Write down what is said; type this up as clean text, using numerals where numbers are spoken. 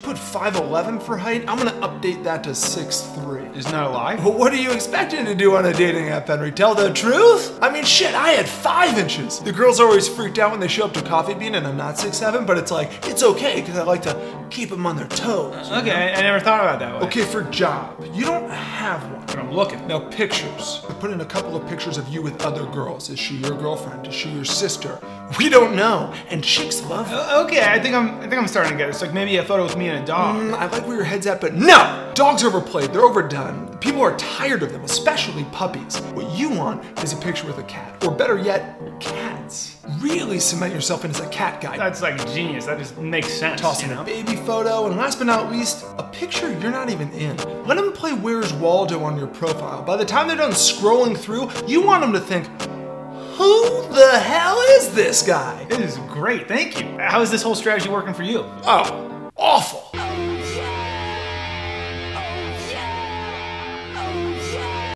put 5'11" for height. I'm gonna update that to 6'3". Isn't that a lie? But what are you expecting to do on a dating app, Henry? Tell the truth? I mean, shit, I had 5 inches. The girls are always freaked out when they show up to Coffee Bean and I'm not 6'7", but it's like, it's okay, because I like to keep them on their toes. Okay, I never thought about it that way. Okay, for job, you don't have one. But I'm looking. Now pictures. I put in a couple of pictures of you with other girls. Is she your girlfriend? Is she your sister? We don't know. And chicks love it. Okay, I think I'm starting to get it. It's like maybe a photo with me and a dog. I like where your head's at, but no! Dogs are overplayed, they're overdone. People are tired of them, especially puppies. What you want is a picture with a cat. Or better yet, cats. Really cement yourself in as a cat guy. That's like genius. That just makes sense. Toss in a baby photo, and last but not least, a picture you're not even in. Let them play Where's Waldo on your profile. By the time they're done scrolling through, you want them to think, who the hell is this guy? This is great, thank you. How is this whole strategy working for you? Oh, awful.